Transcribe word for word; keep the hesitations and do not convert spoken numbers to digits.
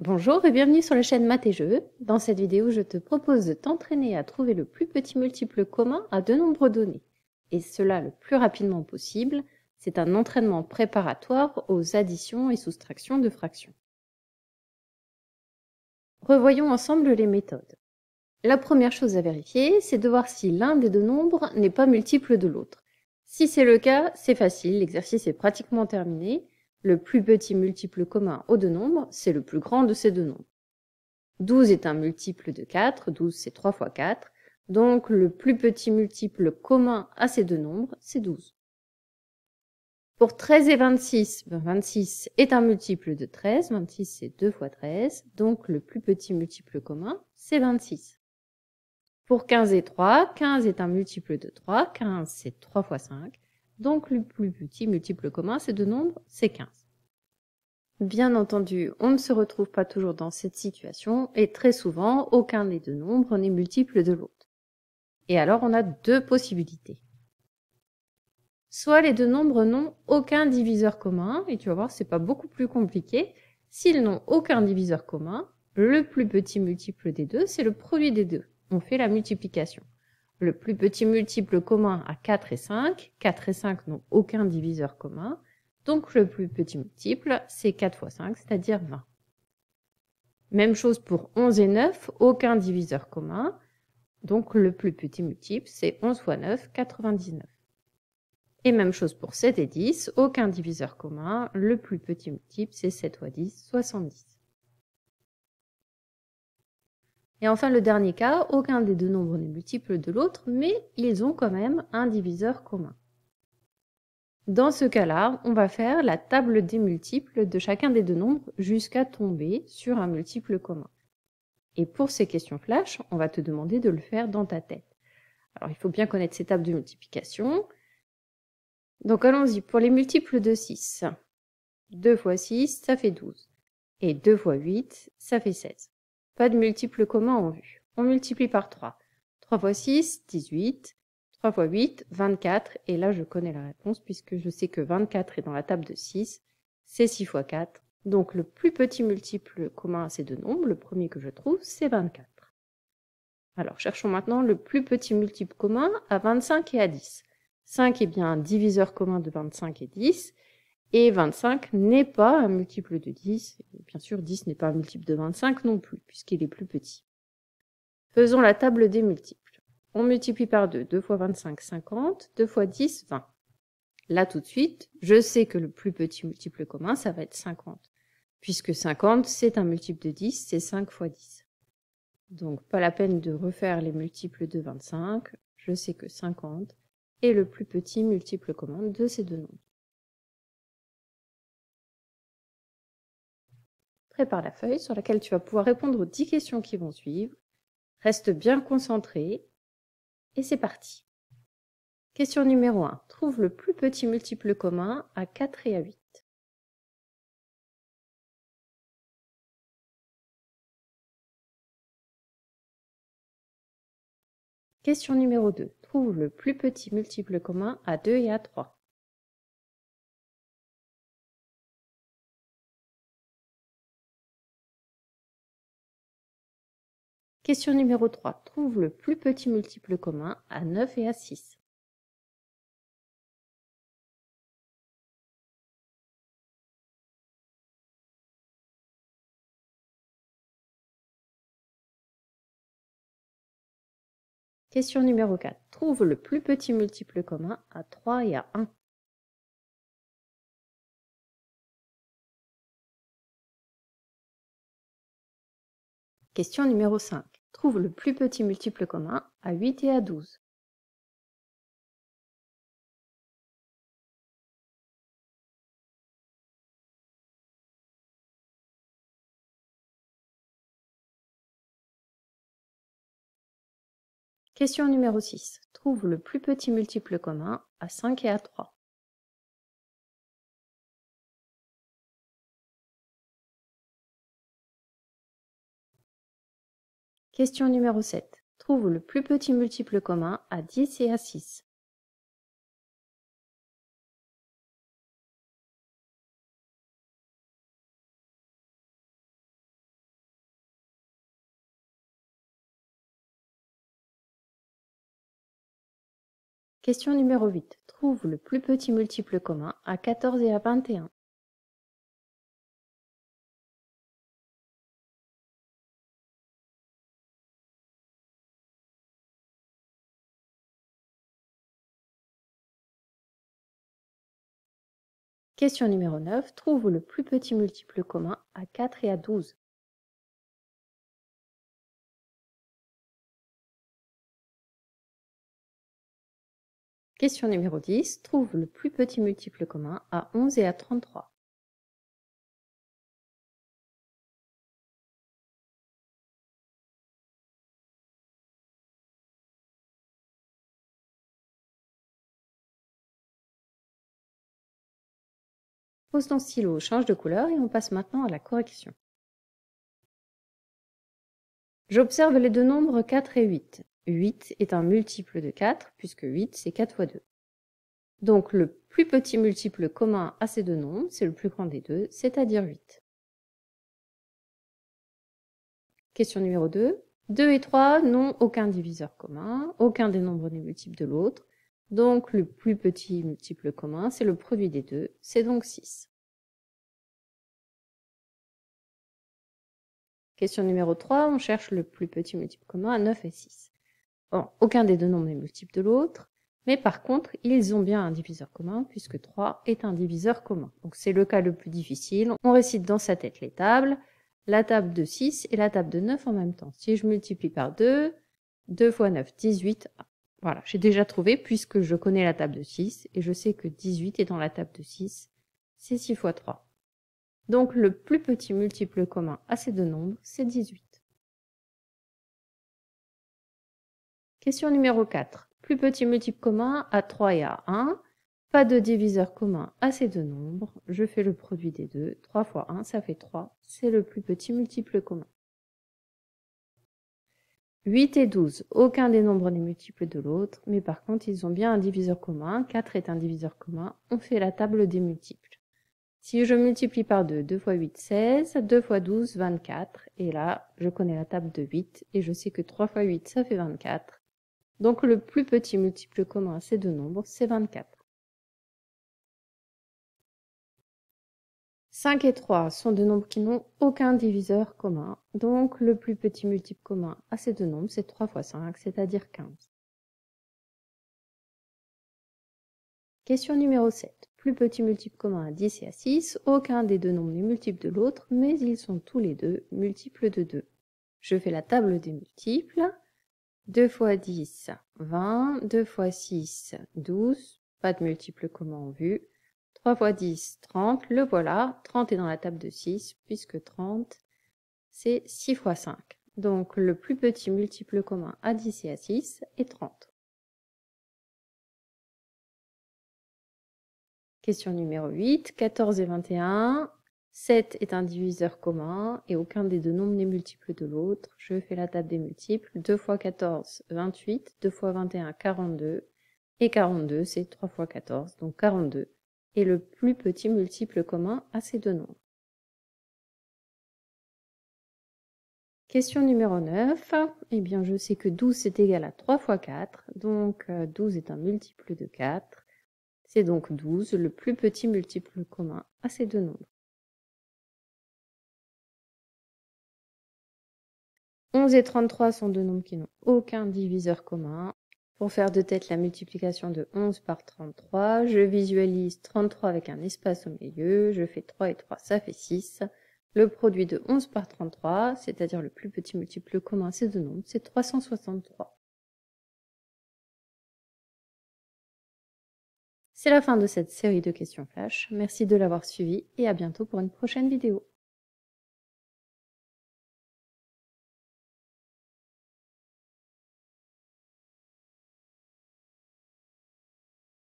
Bonjour et bienvenue sur la chaîne Maths et Jeux. Dans cette vidéo, je te propose de t'entraîner à trouver le plus petit multiple commun à deux nombres donnés. Et cela le plus rapidement possible. C'est un entraînement préparatoire aux additions et soustractions de fractions. Revoyons ensemble les méthodes. La première chose à vérifier, c'est de voir si l'un des deux nombres n'est pas multiple de l'autre. Si c'est le cas, c'est facile, l'exercice est pratiquement terminé. Le plus petit multiple commun aux deux nombres, c'est le plus grand de ces deux nombres. douze est un multiple de quatre, douze c'est trois fois quatre, donc le plus petit multiple commun à ces deux nombres, c'est douze. Pour treize et vingt-six, ben vingt-six est un multiple de treize, vingt-six c'est deux fois treize, donc le plus petit multiple commun, c'est vingt-six. Pour quinze et trois, quinze est un multiple de trois, quinze c'est trois fois cinq, donc le plus petit multiple commun, ces deux nombres, c'est quinze. Bien entendu, on ne se retrouve pas toujours dans cette situation et très souvent, aucun des deux nombres n'est multiple de l'autre. Et alors, on a deux possibilités. Soit les deux nombres n'ont aucun diviseur commun, et tu vas voir, c'est pas beaucoup plus compliqué. S'ils n'ont aucun diviseur commun, le plus petit multiple des deux, c'est le produit des deux. On fait la multiplication. Le plus petit multiple commun a quatre et cinq. quatre et cinq n'ont aucun diviseur commun. Donc le plus petit multiple, c'est quatre fois cinq, c'est-à-dire vingt. Même chose pour onze et neuf, aucun diviseur commun. Donc le plus petit multiple, c'est onze fois neuf, quatre-vingt-dix-neuf. Et même chose pour sept et dix, aucun diviseur commun. Le plus petit multiple, c'est sept fois dix, soixante-dix. Et enfin, le dernier cas, aucun des deux nombres n'est multiple de l'autre, mais ils ont quand même un diviseur commun. Dans ce cas-là, on va faire la table des multiples de chacun des deux nombres jusqu'à tomber sur un multiple commun. Et pour ces questions flash, on va te demander de le faire dans ta tête. Alors, il faut bien connaître ces tables de multiplication. Donc, allons-y. Pour les multiples de six, deux fois six, ça fait douze. Et deux fois huit, ça fait seize. Pas de multiple commun en vue. On multiplie par trois. trois fois six, dix-huit. trois fois huit, vingt-quatre. Et là, je connais la réponse puisque je sais que vingt-quatre est dans la table de six. C'est six fois quatre. Donc, le plus petit multiple commun à ces deux nombres, le premier que je trouve, c'est vingt-quatre. Alors, cherchons maintenant le plus petit multiple commun à vingt-cinq et à dix. cinq est bien un diviseur commun de vingt-cinq et dix. Et vingt-cinq n'est pas un multiple de dix. Et bien sûr, dix n'est pas un multiple de vingt-cinq non plus, puisqu'il est plus petit. Faisons la table des multiples. On multiplie par deux. deux fois vingt-cinq, cinquante. deux fois dix, vingt. Là, tout de suite, je sais que le plus petit multiple commun, ça va être cinquante. Puisque cinquante, c'est un multiple de dix, c'est cinq fois dix. Donc, pas la peine de refaire les multiples de vingt-cinq. Je sais que cinquante est le plus petit multiple commun de ces deux nombres. Prépare la feuille sur laquelle tu vas pouvoir répondre aux dix questions qui vont suivre. Reste bien concentré. Et c'est parti. Question numéro un. Trouve le plus petit multiple commun à quatre et à huit. Question numéro deux. Trouve le plus petit multiple commun à deux et à trois. Question numéro trois. Trouve le plus petit multiple commun à neuf et à six. Question numéro quatre. Trouve le plus petit multiple commun à trois et à un. Question numéro cinq. Trouve le plus petit multiple commun à huit et à douze. Question numéro six. Trouve le plus petit multiple commun à cinq et à trois. Question numéro sept. Trouve le plus petit multiple commun à dix et à six. Question numéro huit. Trouve le plus petit multiple commun à quatorze et à vingt et un. Question numéro neuf. Trouve le plus petit multiple commun à quatre et à douze. Question numéro dix. Trouve le plus petit multiple commun à onze et à trente-trois. Pose ton stylo, change de couleur et on passe maintenant à la correction. J'observe les deux nombres quatre et huit. huit est un multiple de quatre puisque huit c'est quatre fois deux. Donc le plus petit multiple commun à ces deux nombres, c'est le plus grand des deux, c'est-à-dire huit. Question numéro deux. deux et trois n'ont aucun diviseur commun, aucun des nombres n'est multiple de l'autre. Donc le plus petit multiple commun, c'est le produit des deux, c'est donc six. Question numéro trois, on cherche le plus petit multiple commun à neuf et six. Bon, aucun des deux nombres n'est multiple de l'autre. Mais par contre, ils ont bien un diviseur commun, puisque trois est un diviseur commun. Donc c'est le cas le plus difficile. On récite dans sa tête les tables, la table de six et la table de neuf en même temps. Si je multiplie par deux, deux fois neuf, dix-huit. Voilà, j'ai déjà trouvé, puisque je connais la table de six, et je sais que dix-huit est dans la table de six, c'est six fois trois. Donc le plus petit multiple commun à ces deux nombres, c'est dix-huit. Question numéro quatre. Plus petit multiple commun à trois et à un. Pas de diviseur commun à ces deux nombres. Je fais le produit des deux. trois fois un, ça fait trois. C'est le plus petit multiple commun. huit et douze. Aucun des nombres n'est multiple de l'autre, mais par contre, ils ont bien un diviseur commun. quatre est un diviseur commun. On fait la table des multiples. Si je multiplie par deux, deux fois huit, seize. deux fois douze, vingt-quatre. Et là, je connais la table de huit et je sais que trois fois huit, ça fait vingt-quatre. Donc le plus petit multiple commun à ces deux nombres, c'est vingt-quatre. cinq et trois sont deux nombres qui n'ont aucun diviseur commun. Donc le plus petit multiple commun à ces deux nombres, c'est trois fois cinq, c'est-à-dire quinze. Question numéro sept. Plus petit multiple commun à dix et à six. Aucun des deux nombres n'est multiple de l'autre, mais ils sont tous les deux multiples de deux. Je fais la table des multiples. deux fois dix, vingt. deux fois six, douze. Pas de multiple commun en vue. trois fois dix, trente. Le voilà. trente est dans la table de six, puisque trente, c'est six fois cinq. Donc, le plus petit multiple commun à dix et à six est trente. Question numéro huit. quatorze et vingt et un. sept est un diviseur commun et aucun des deux nombres n'est multiple de l'autre. Je fais la table des multiples. deux fois quatorze, vingt-huit. deux fois vingt et un, quarante-deux. Et quarante-deux, c'est trois fois quatorze, donc quarante-deux. Et le plus petit multiple commun à ces deux nombres. Question numéro neuf. Eh bien, je sais que douze est égal à trois fois quatre. Donc, douze est un multiple de quatre. C'est donc douze, le plus petit multiple commun à ces deux nombres. onze et trente-trois sont deux nombres qui n'ont aucun diviseur commun. Pour faire de tête la multiplication de onze par trente-trois, je visualise trente-trois avec un espace au milieu. Je fais trois et trois, ça fait six. Le produit de onze par trente-trois, c'est-à-dire le plus petit multiple commun à ces deux nombres, c'est trois cent soixante-trois. C'est la fin de cette série de questions flash. Merci de l'avoir suivi et à bientôt pour une prochaine vidéo.